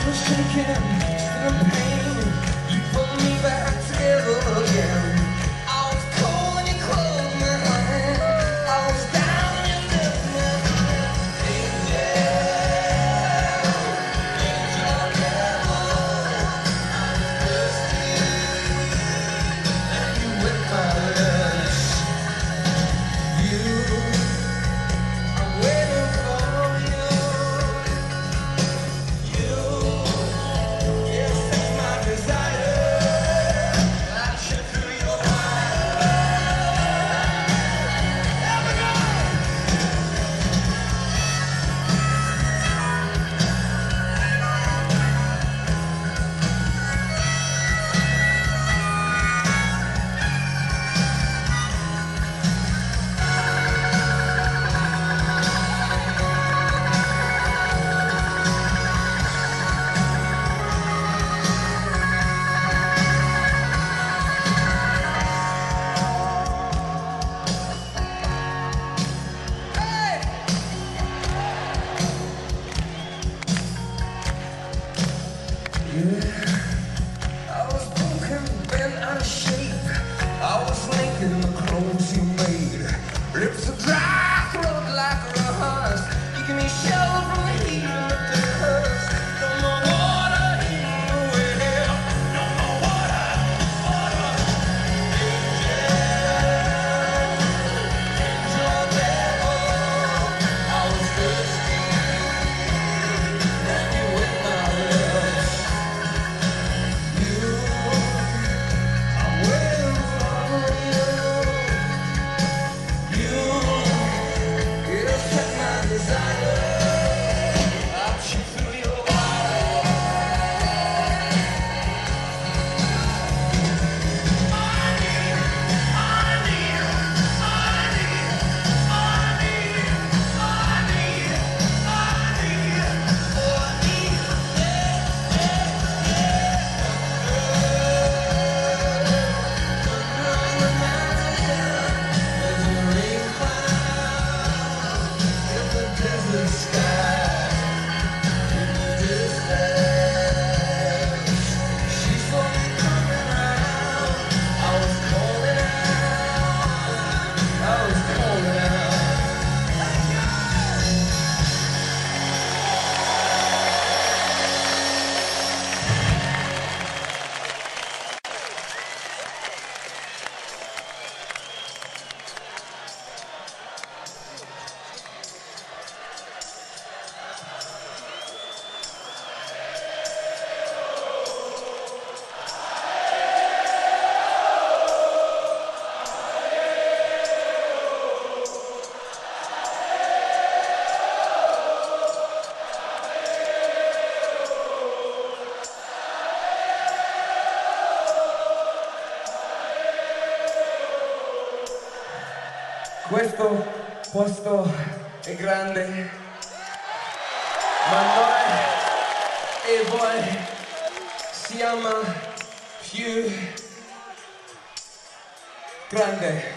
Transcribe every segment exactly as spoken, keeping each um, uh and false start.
Questo posto è grande, ma noi e voi siamo più grandi.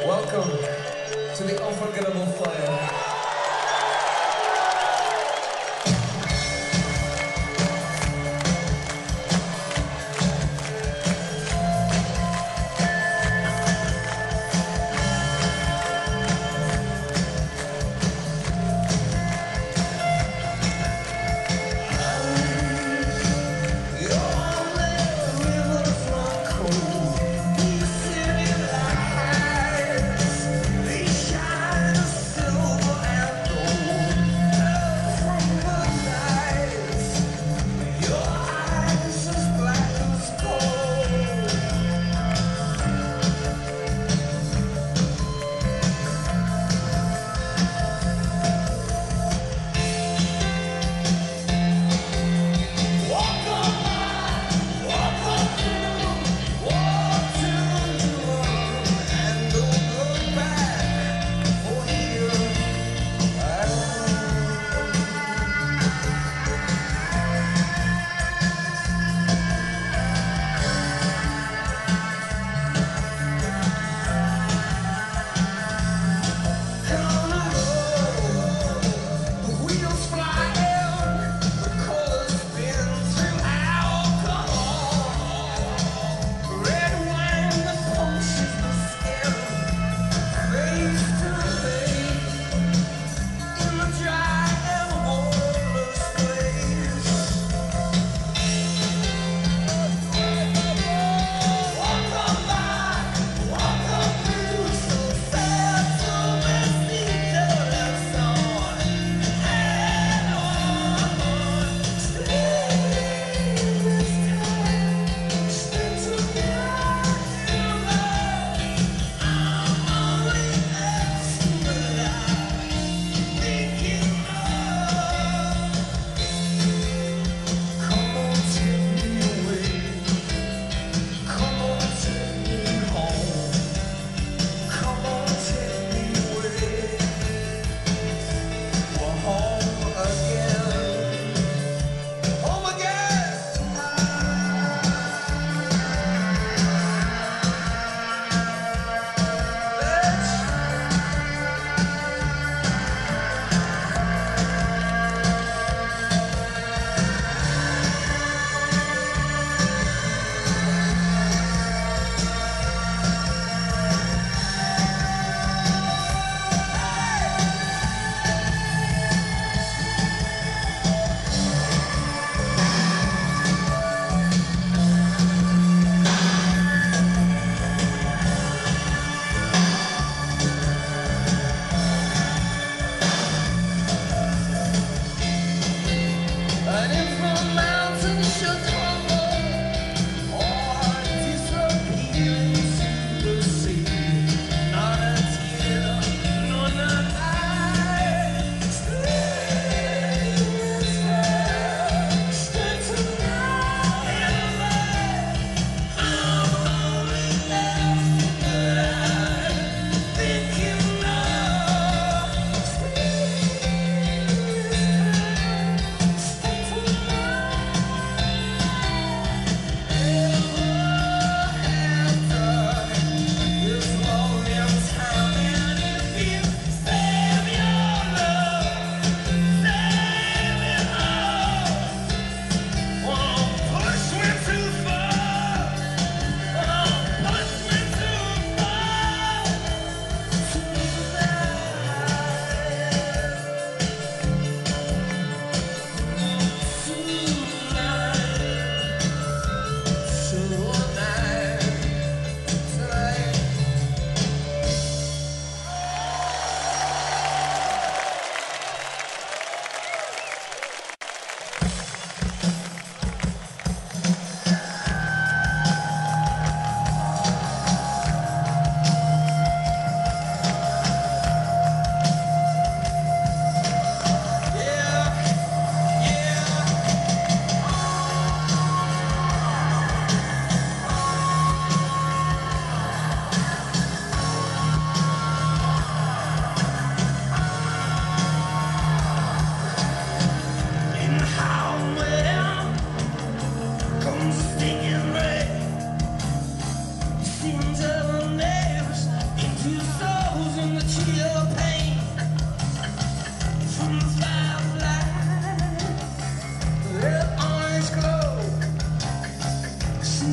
Welcome to the unforgettable fire. Silver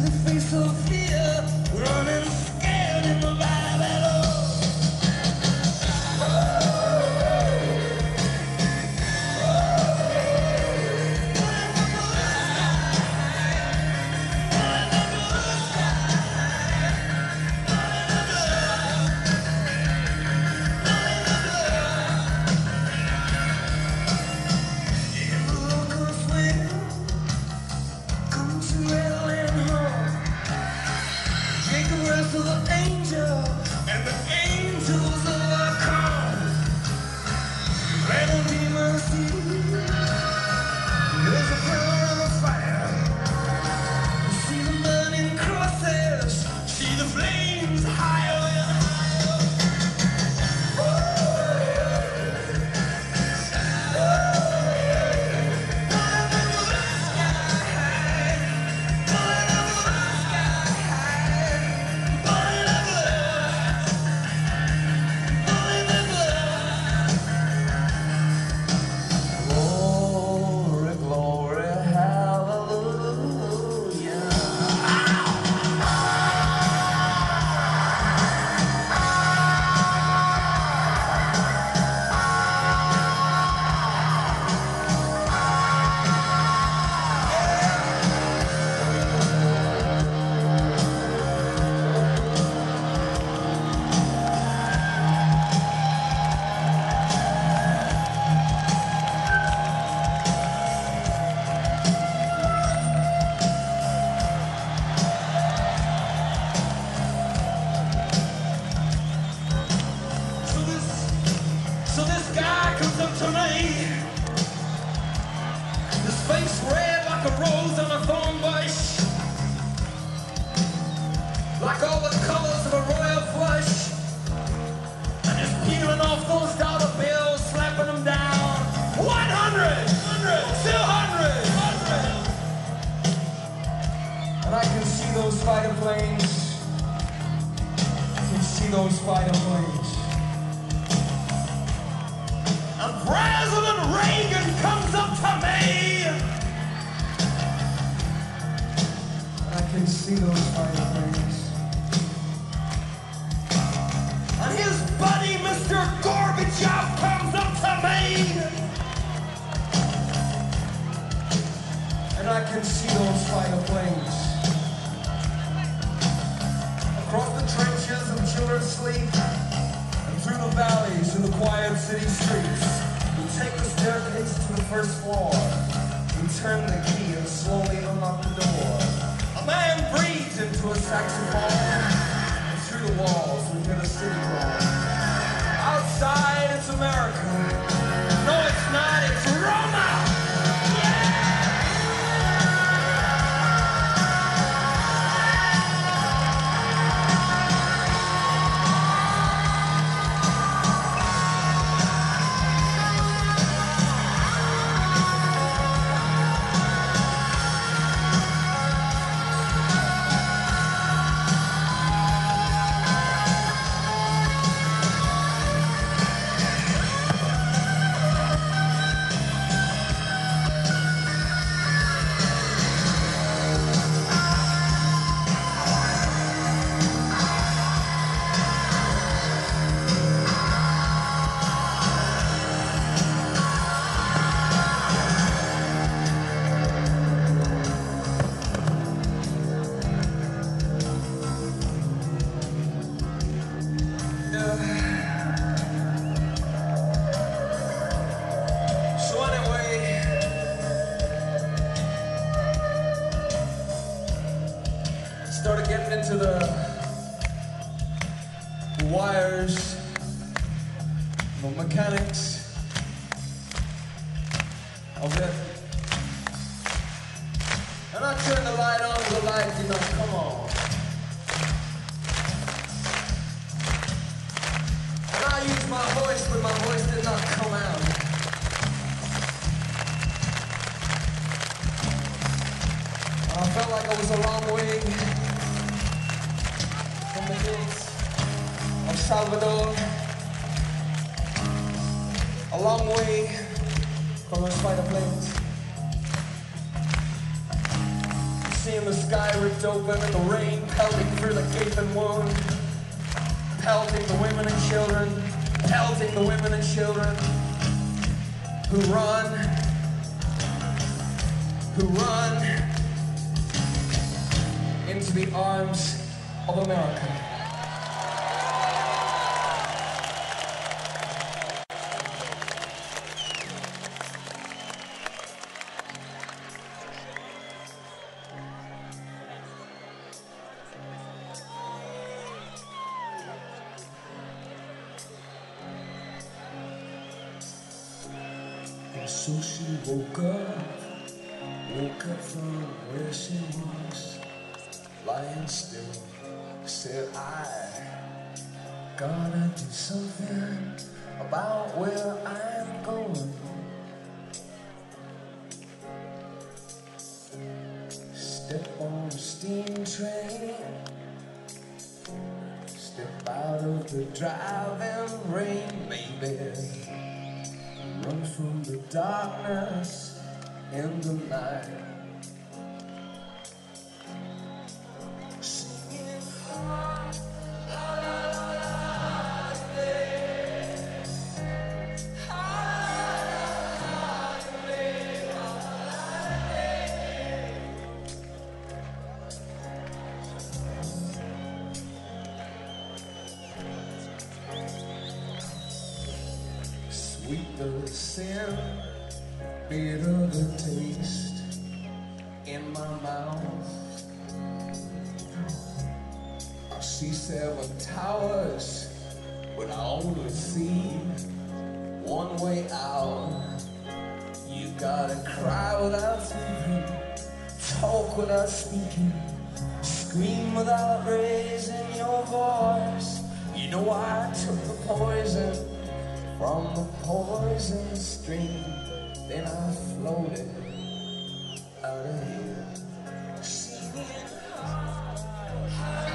the face of fear, running scared in the valley below. To the angel, and the angels overcome. Let them be mercy. There's a pillar of fire. See the burning crosses. See the flames higher and higher. So this guy comes up to me, his face red like a rose on a thorn bush, like all the colors of a royal flush, and he's peeling off those dollar bills, slapping them down. one hundred, two hundred, and I can see those fighter planes, I can see those fighter planes. And President Reagan comes up to me. I can see those fighter planes. And his buddy, Mister Gorbachev, comes up to me. And I can see those fighter planes. Across the trenches and children sleep. Through the valleys and the quiet city streets, we take the staircase to the first floor. We turn the key and slowly unlock the door. A man breathes into a saxophone, and through the walls we hear the city roar. Outside it's America. No, it's not. It's Roma. Started getting into the wires, the mechanics of it. And I turned the light on, the light did not come on. And I used my voice, but my voice did not come out. And I felt like I was a long way from the hills of Salvador, a long way from those fighter planes. Seeing the sky ripped open and the rain pelting through the gaping wound, pelting the women and children, pelting the women and children who run, who run into the arms of America. So she woke up, woke up from where she was, lying still, said, I gotta do something about where I'm going. Step on the steam train, step out of the driving rain, baby. Run from the darkness in the night. Singing hard, la la la la, baby. Hard, la la baby, sweet the sin, bitter the taste in my mouth. I see seven towers, but I only see one way out. You gotta cry without speaking, talk without speaking, scream without raising your voice. You know I took the poison from the poison stream, then I floated out of here, singing hard, hard,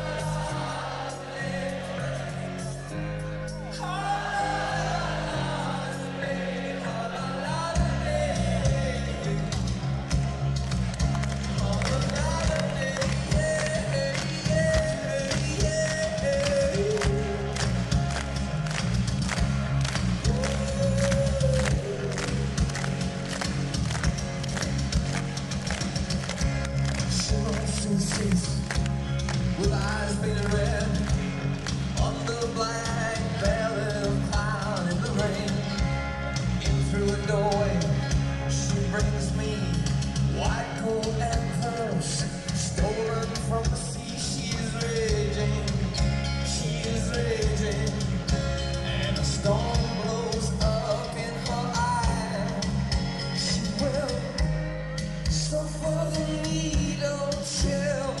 with eyes painted red, under the black velvet of cloud in the rain. In through a doorway, she brings me white gold and pearls, stolen from the sea. She is raging, she is raging, and a storm blows up in her eye. She will suffer the needle chill.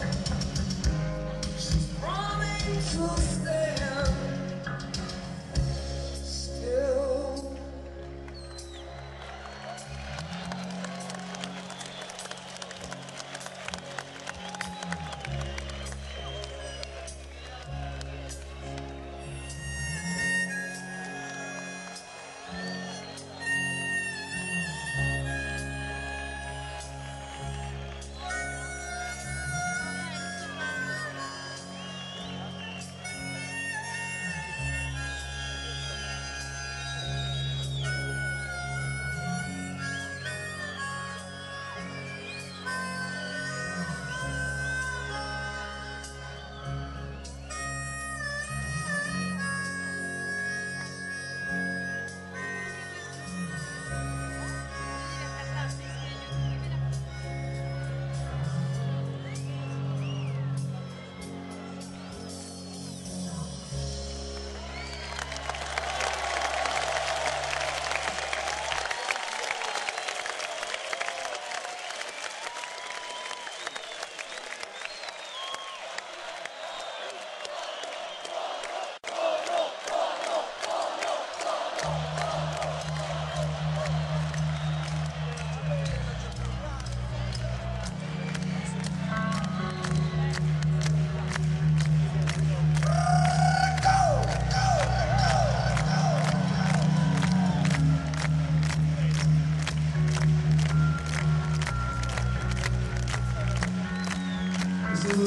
To stand still.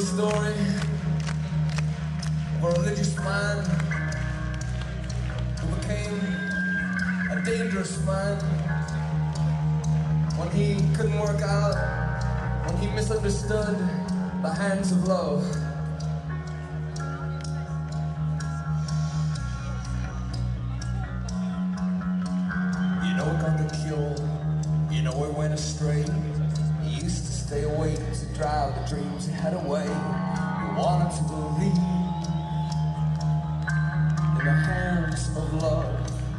story of a religious man who became a dangerous man when he couldn't work out, when he misunderstood the hands of love. You know it got the cure, you know it went astray. He used to stay awake to drive the dreams he had away. He wanted to believe in the hands of love.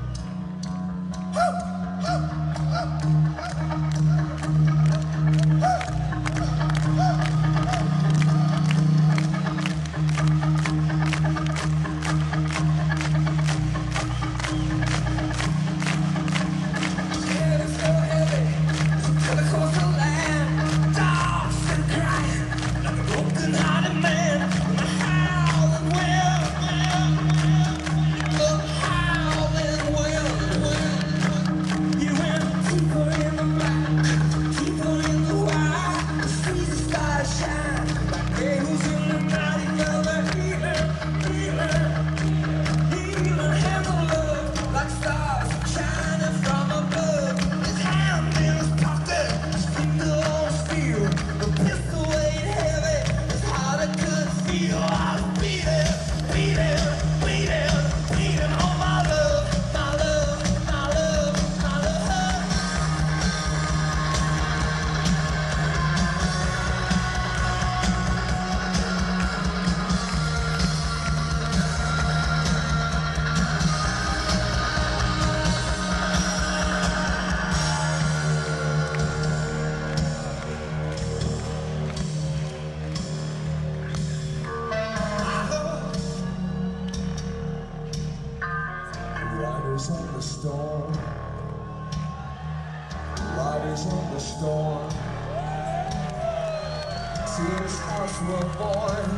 Riders on the storm, riders on the storm. To this house we're born,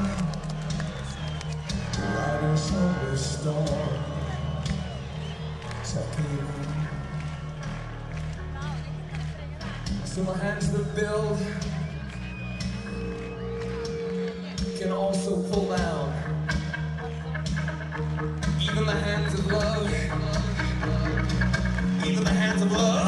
riders on the storm. Checking. So my hands that build can also pull down. Even the hands of love, even the hands of love.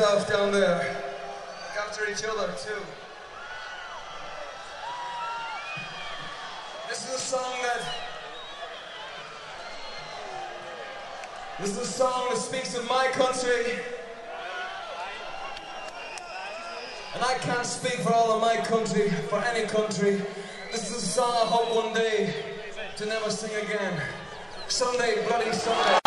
yourself down there. Look after each other too. This is a song that This is a song that speaks of my country. And I can't speak for all of my country, for any country. This is a song I hope one day to never sing again. Someday, bloody someday.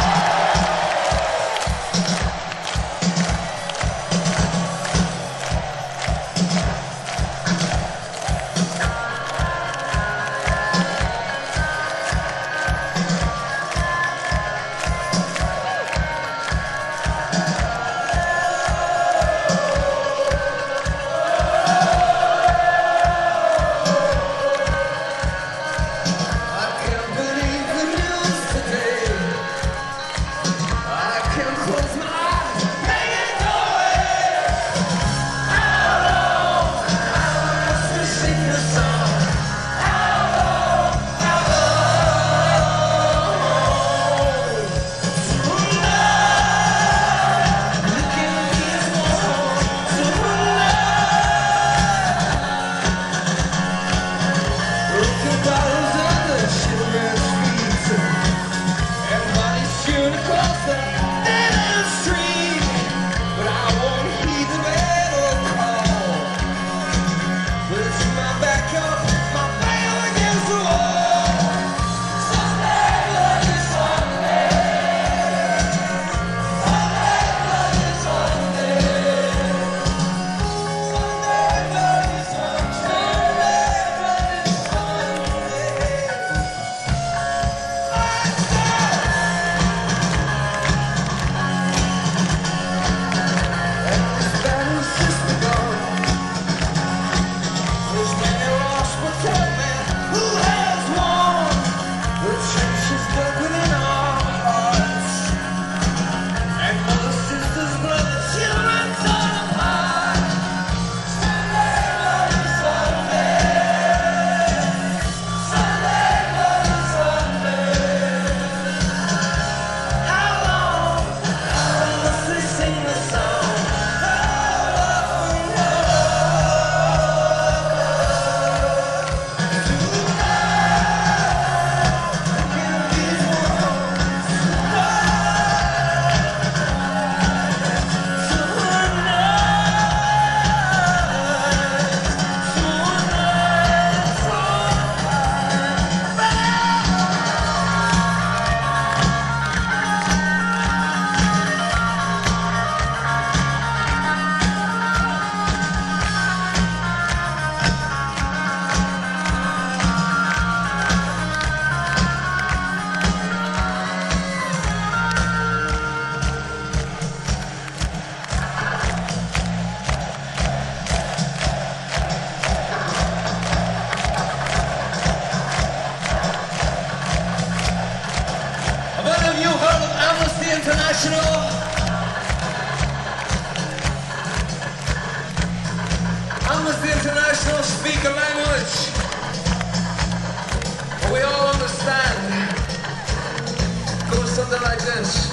International. Amnesty International speak a language we all understand. It goes something like this.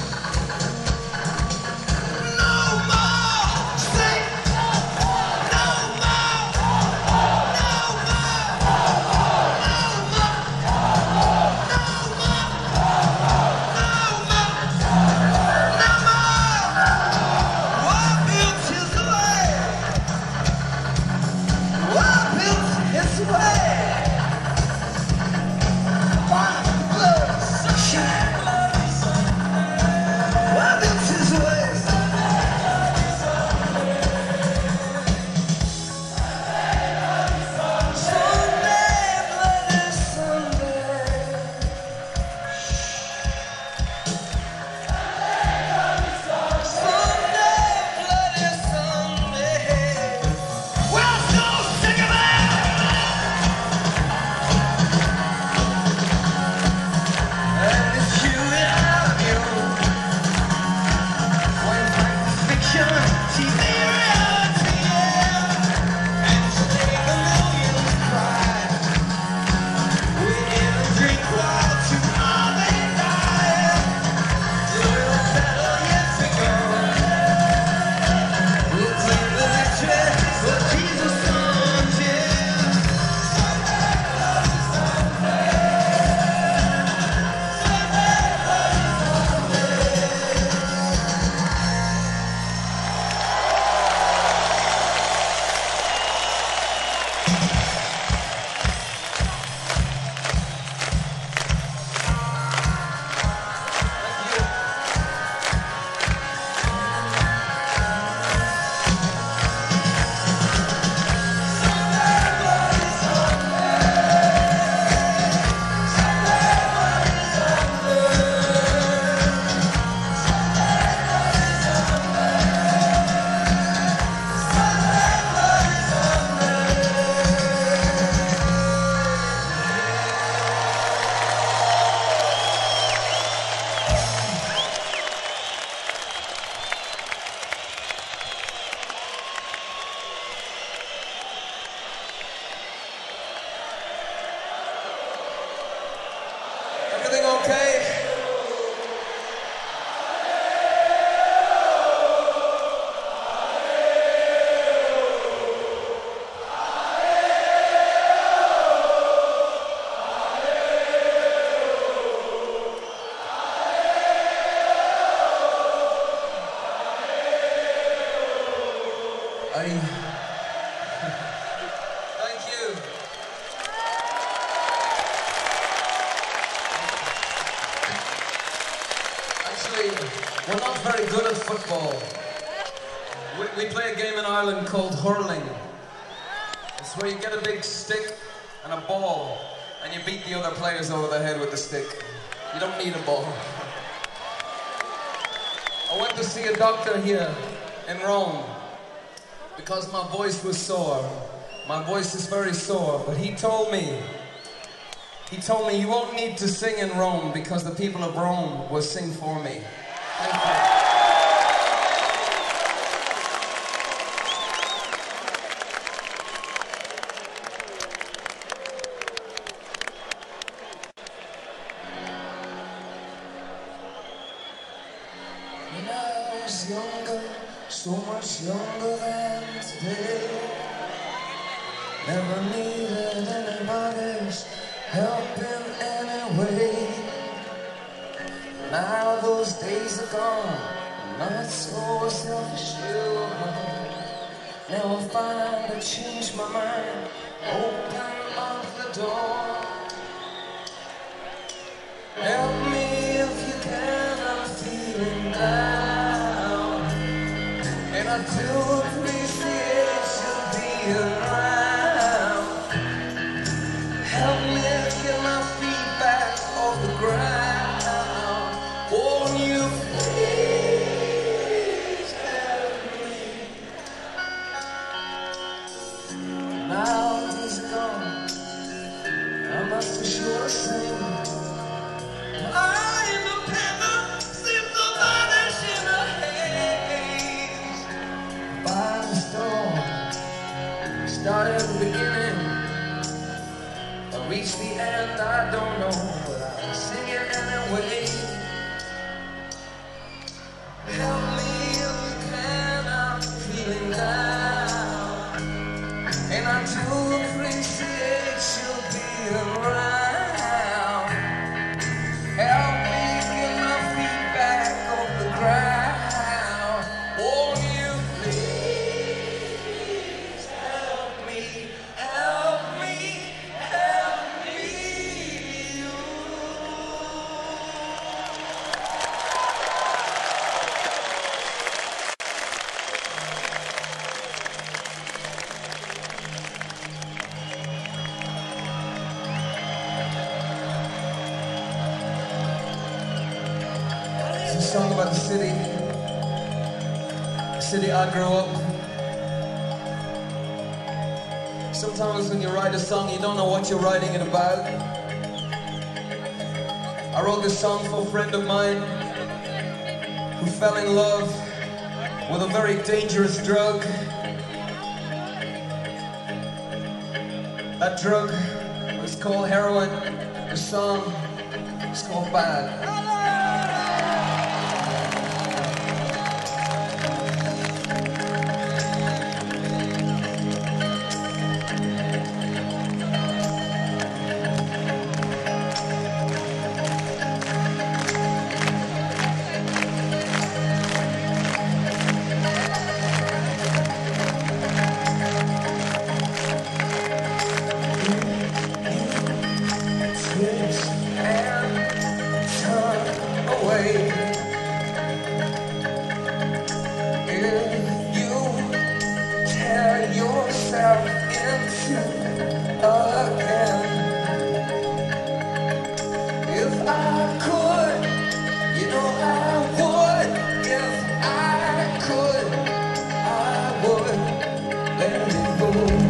I... Thank you. Actually, we're not very good at football. We, we play a game in Ireland called hurling. It's where you get a big stick and a ball, and you beat the other players over the head with the stick. You don't need a ball. I went to see a doctor here in Rome because my voice was sore. My voice is very sore, but he told me, he told me, you won't need to sing in Rome because the people of Rome will sing for me. Thank you. When I was younger, so much younger than today, never needed anybody's help in any way. Now those days are gone, not so self-assured. Now I find I changed my mind, open up the door. Help me if you can, I'm feeling down, and I do appreciate you being around. Help me get my feet back off the ground. Won't you please help me? Now he's gone, I must be sure to sing. I independent seems to vanish in a haze. By the storm, started at the beginning, I reached the end, I don't know, but I'll sing it anyway. Help me if you can, I'm feeling down, and I do appreciate you being around. Help me get my feet back off the ground. Won't you please help me, help me, help me, you. It's a song about the city, the city I grew up. Sometimes when you write a song, you don't know what you're writing it about. I wrote this song for a friend of mine who fell in love with a very dangerous drug. That drug was called heroin. The song is called Bad. Twist and turn away. If you tear yourself into again, if I could, you know I would. If I could, I would let it go.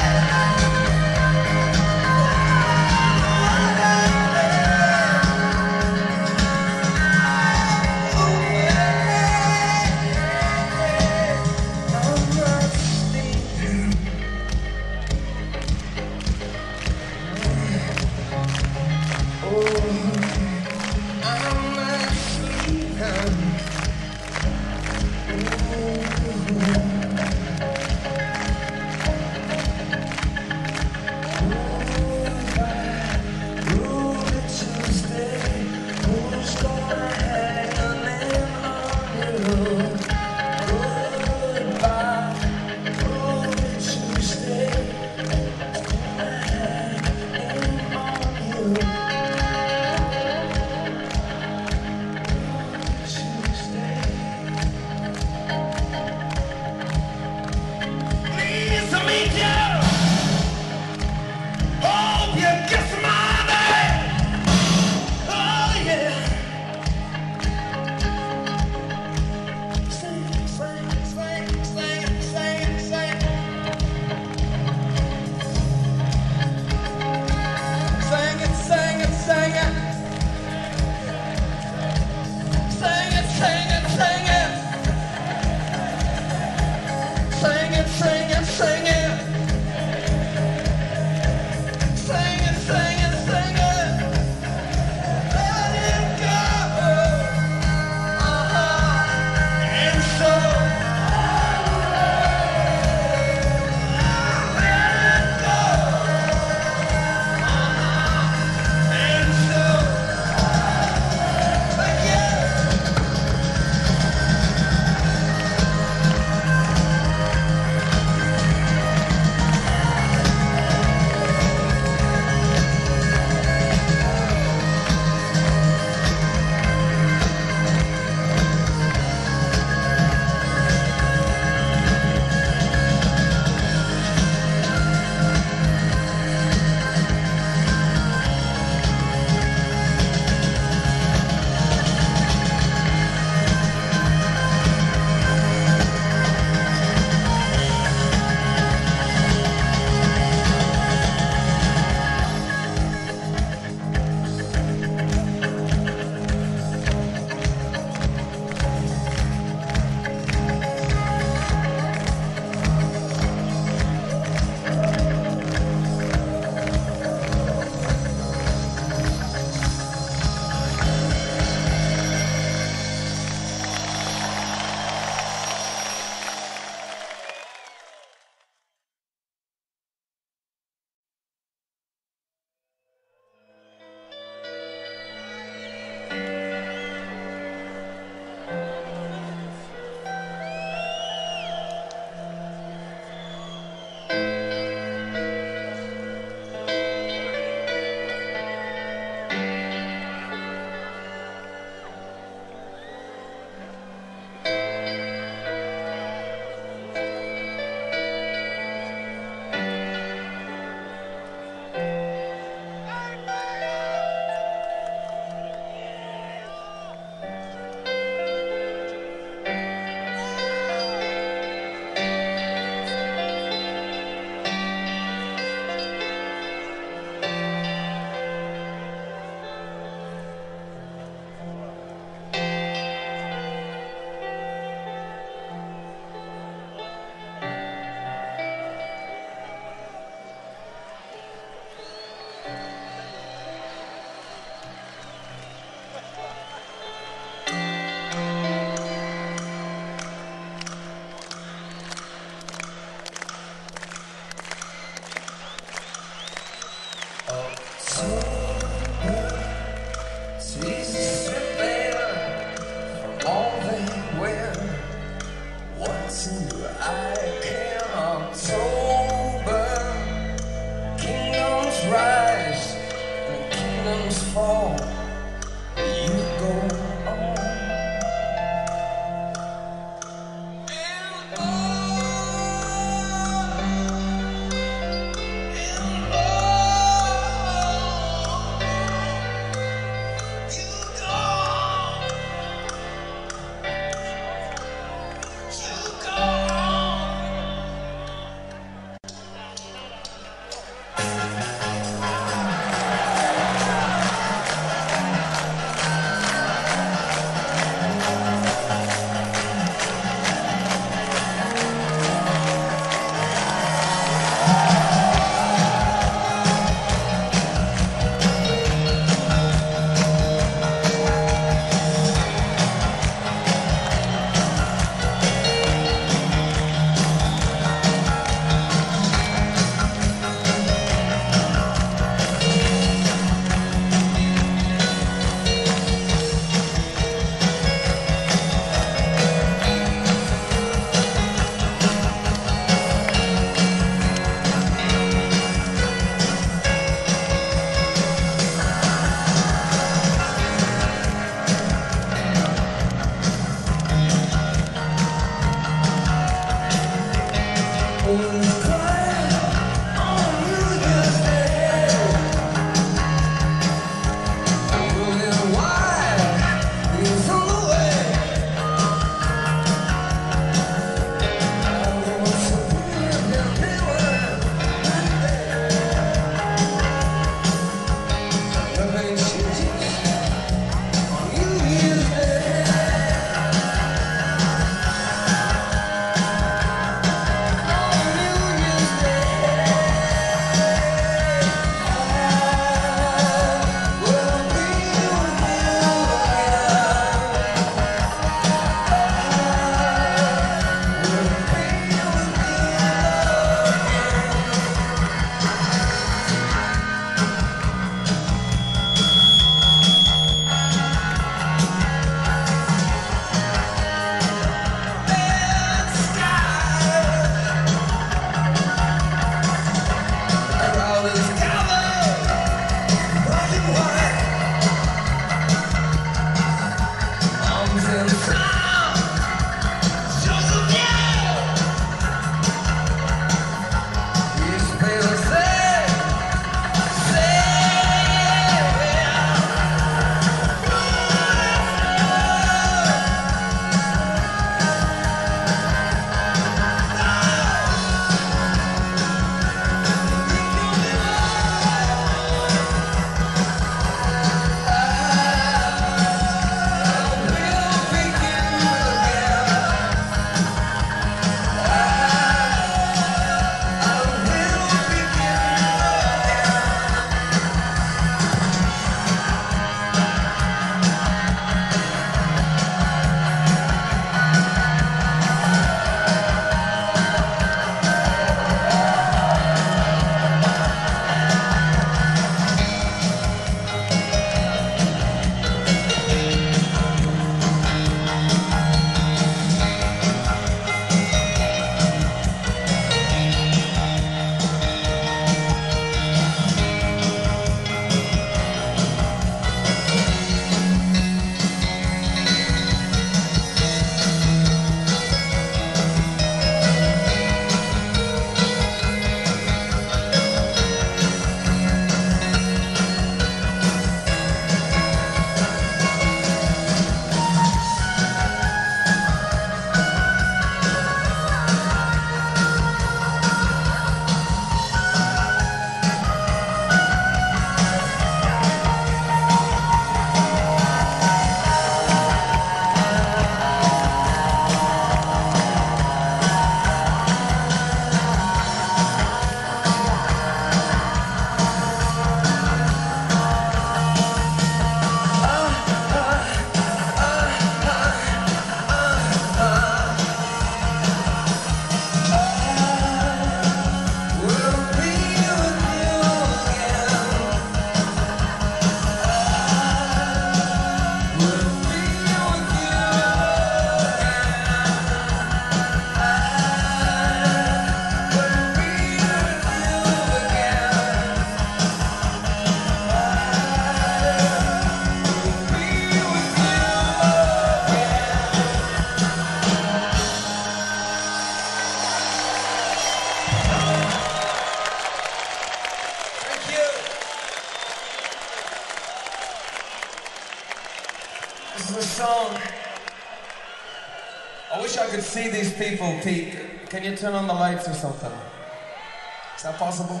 wish I could see these people, Pete. Can you turn on the lights or something? Is that possible?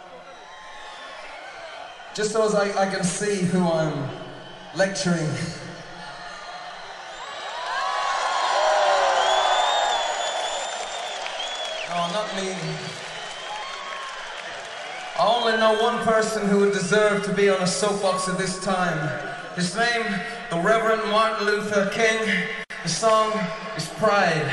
Just so as I, I can see who I'm lecturing. No, not me. I only know one person who would deserve to be on a soapbox at this time. His name, the Reverend Martin Luther King. The song is Pride.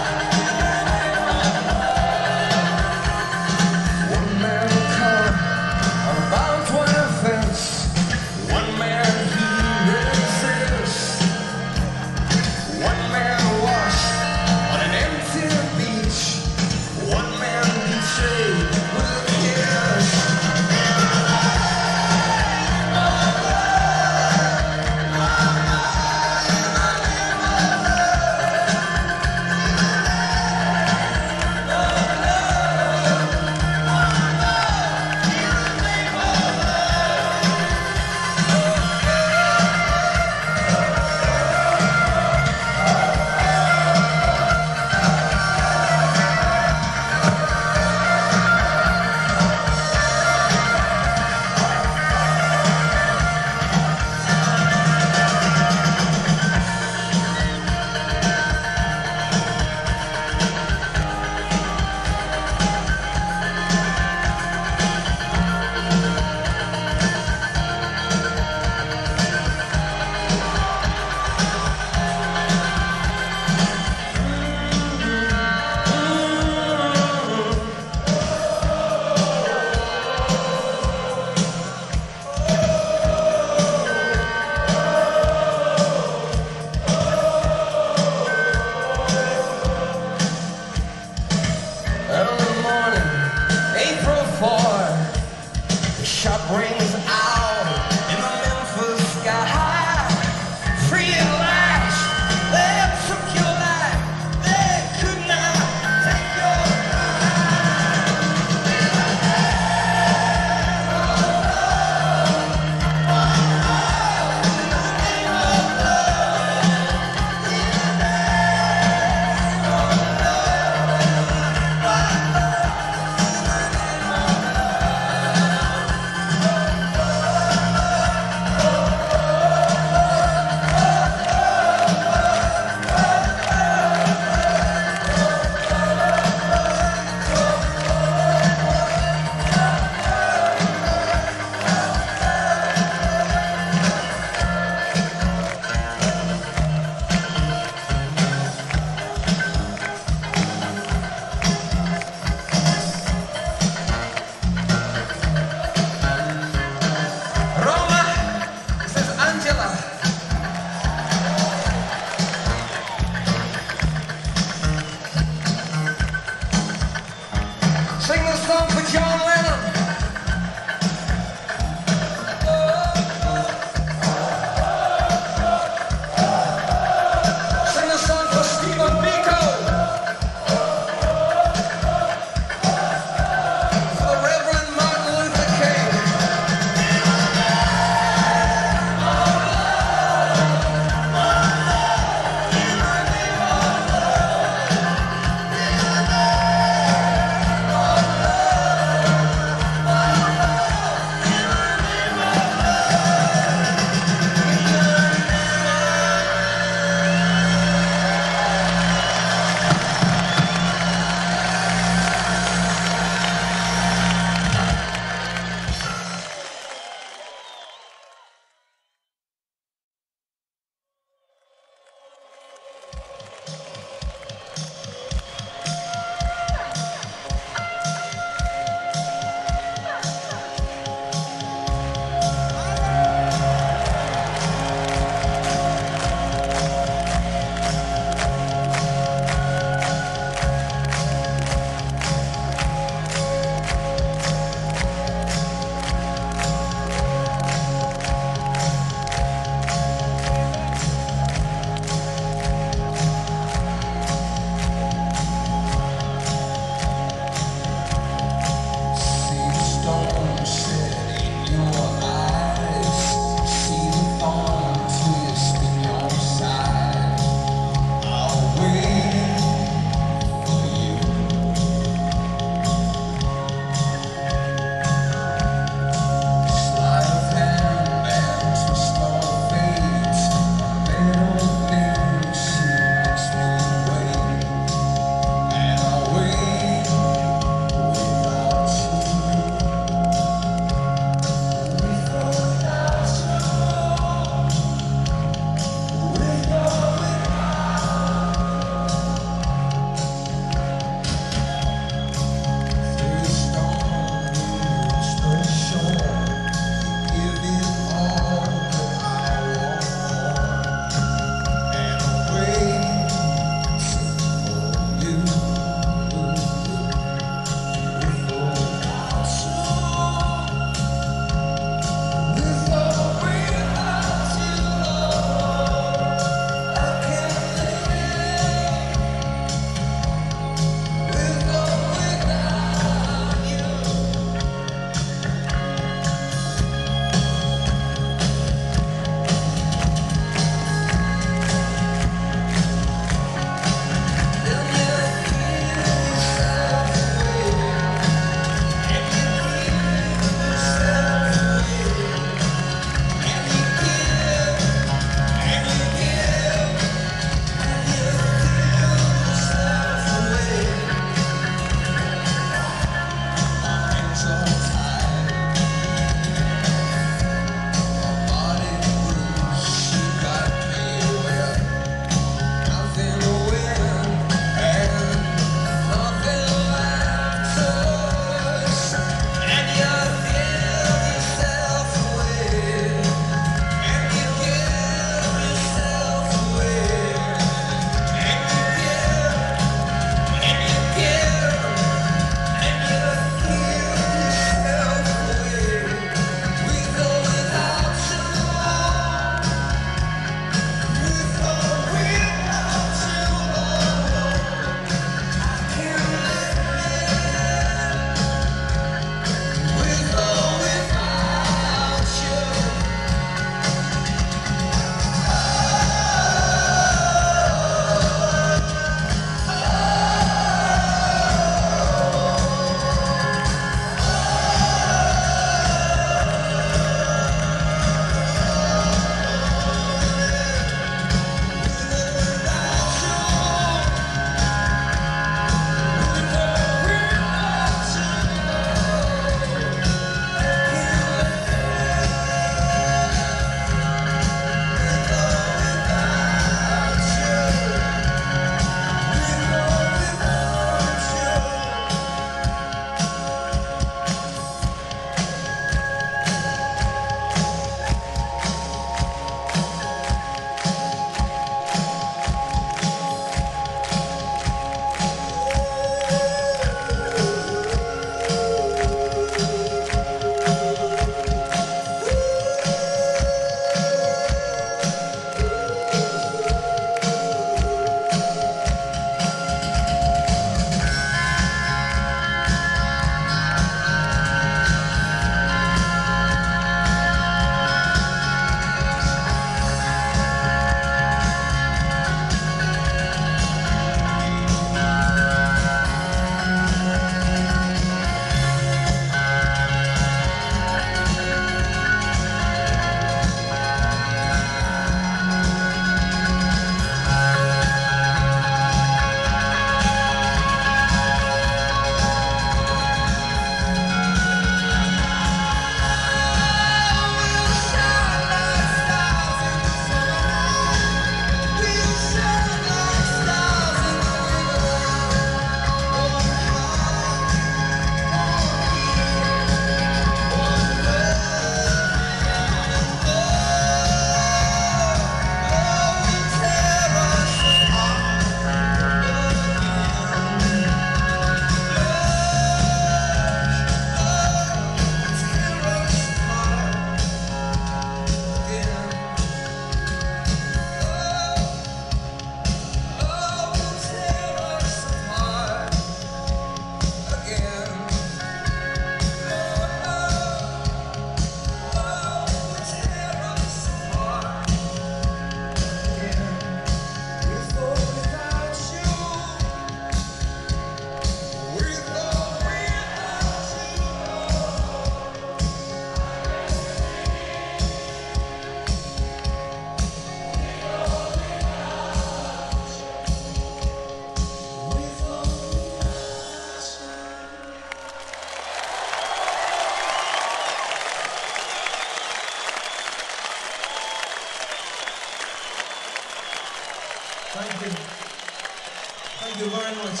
Thank you. Thank you very much.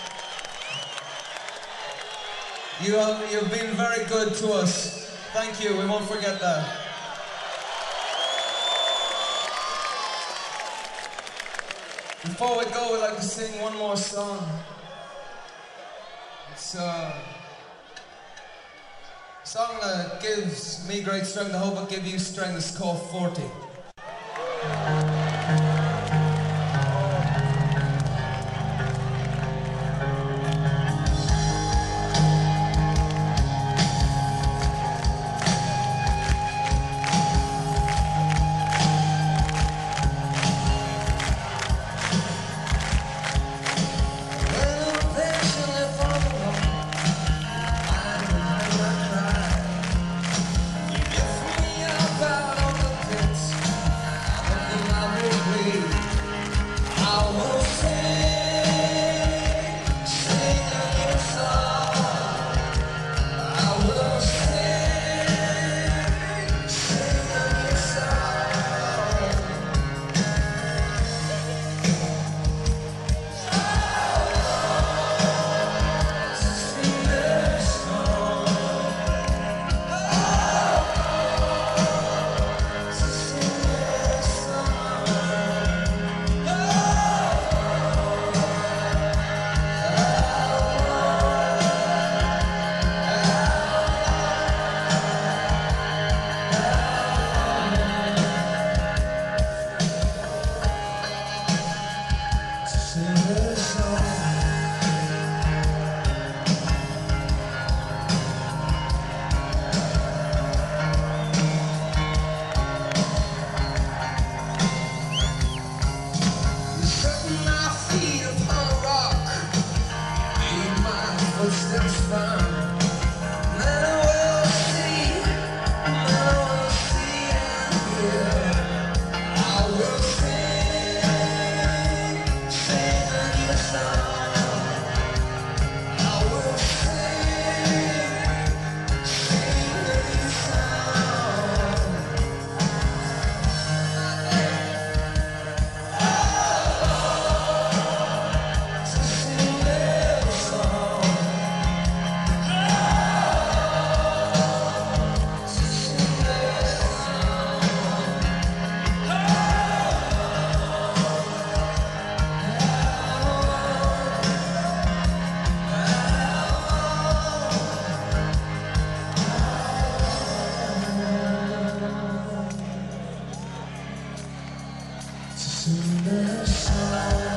You have, you've been very good to us. Thank you, we won't forget that. Before we go, we'd like to sing one more song. It's uh, a song that gives me great strength. I hope it gives you strength. It's called forty. Sing this song.